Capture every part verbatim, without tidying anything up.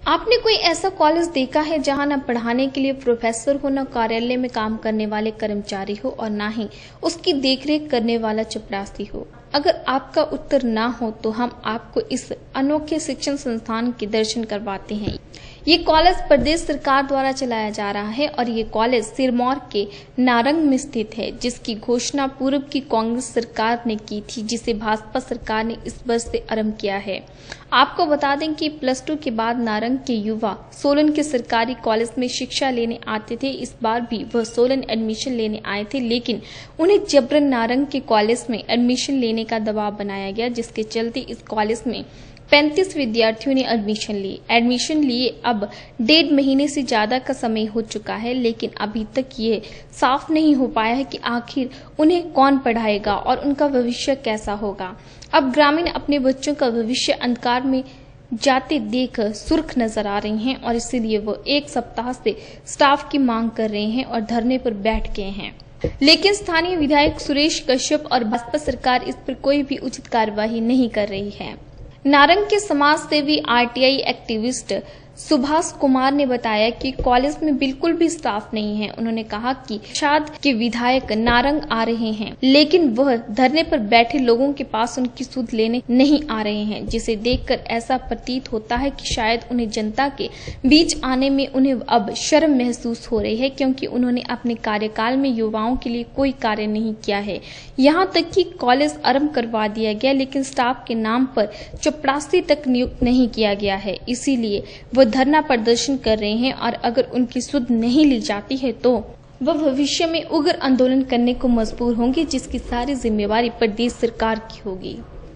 आपने कोई ऐसा कॉलेज देखा है जहां न पढ़ाने के लिए प्रोफेसर हो, न कार्यालय में काम करने वाले कर्मचारी हो और न ही उसकी देखरेख करने वाला चपरासी हो? अगर आपका उत्तर ना हो तो हम आपको इस अनोखे शिक्षण संस्थान के दर्शन करवाते हैं। ये कॉलेज प्रदेश सरकार द्वारा चलाया जा रहा है और ये कॉलेज सिरमौर के नारंग में स्थित है, जिसकी घोषणा पूर्व की कांग्रेस सरकार ने की थी, जिसे भाजपा सरकार ने इस वर्ष से आरंभ किया है। आपको बता दें कि प्लस टू के बाद नारंग के युवा सोलन के सरकारी कॉलेज में शिक्षा लेने आते थे। इस बार भी वह सोलन एडमिशन लेने आए थे, लेकिन उन्हें जबरन नारंग के कॉलेज में एडमिशन लेने का दबाव बनाया गया, जिसके चलते इस कॉलेज में पैंतीस विद्यार्थियों ने एडमिशन ली एडमिशन लिए अब डेढ़ महीने से ज्यादा का समय हो चुका है, लेकिन अभी तक ये साफ नहीं हो पाया है कि आखिर उन्हें कौन पढ़ाएगा और उनका भविष्य कैसा होगा। अब ग्रामीण अपने बच्चों का भविष्य अंधकार में जाते देख सुर्ख नजर आ रही हैं और इसीलिए वो एक सप्ताह से स्टाफ की मांग कर रहे हैं और धरने पर बैठ गए हैं। लेकिन स्थानीय विधायक सुरेश कश्यप और भाजपा सरकार इस पर कोई भी उचित कार्यवाही नहीं कर रही है। नारंग के समाज सेवी आरटीआई एक्टिविस्ट सुभाष कुमार ने बताया कि कॉलेज में बिल्कुल भी स्टाफ नहीं है। उन्होंने कहा कि शाद के विधायक नारंग आ रहे हैं, लेकिन वह धरने पर बैठे लोगों के पास उनकी सुध लेने नहीं आ रहे हैं, जिसे देखकर ऐसा प्रतीत होता है कि शायद उन्हें जनता के बीच आने में उन्हें अब शर्म महसूस हो रही है, क्योंकि उन्होंने अपने कार्यकाल में युवाओं के लिए कोई कार्य नहीं किया है। यहाँ तक कि कॉलेज आरंभ करवा दिया गया, लेकिन स्टाफ के नाम पर चपरासी तक नियुक्त नहीं किया गया है। इसीलिए वह धरना प्रदर्शन कर रहे हैं और अगर उनकी सुध नहीं ली जाती है तो वह भविष्य में उग्र आंदोलन करने को मजबूर होंगे, जिसकी सारी जिम्मेवारी प्रदेश सरकार की होगी।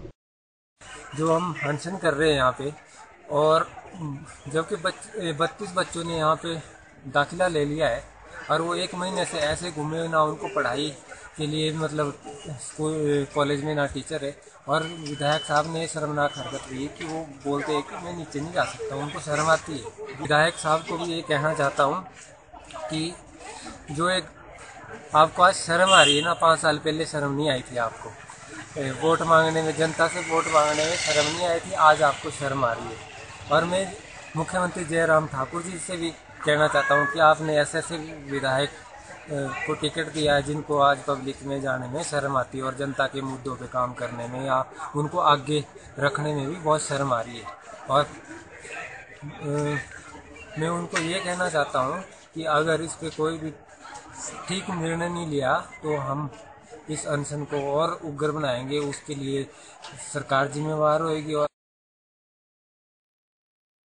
जो हम अनशन कर रहे हैं यहाँ पे, और जबकि बत्तीस बच्चों ने यहाँ पे दाखिला ले लिया है और वो एक महीने से ऐसे घूमे, ना उनको पढ़ाई के लिए मतलब स्कूल कॉलेज में ना टीचर है, और विधायक साहब ने शर्मनाक हरकत की कि वो बोलते हैं कि मैं नीचे नहीं जा सकता, उनको शर्म आती है। विधायक साहब को भी ये कहना चाहता हूँ कि जो एक आपको आज शर्म आ रही है ना, पाँच साल पहले शर्म नहीं आई थी आपको वोट मांगने में, जनता से वोट मांगने में शर्म नहीं आई थी, आज आपको शर्म आ रही है। और मैं मुख्यमंत्री जयराम ठाकुर जी से भी कहना चाहता हूँ कि आपने ऐसे ऐसे विधायक को टिकट दिया है जिनको आज पब्लिक में जाने में शर्म आती है और जनता के मुद्दों पे काम करने में या उनको आगे रखने में भी बहुत शर्म आ रही है। और आ, मैं उनको ये कहना चाहता हूँ कि अगर इस पे कोई भी ठीक निर्णय नहीं लिया तो हम इस अनशन को और उग्र बनाएंगे, उसके लिए सरकार जिम्मेवार होएगी। और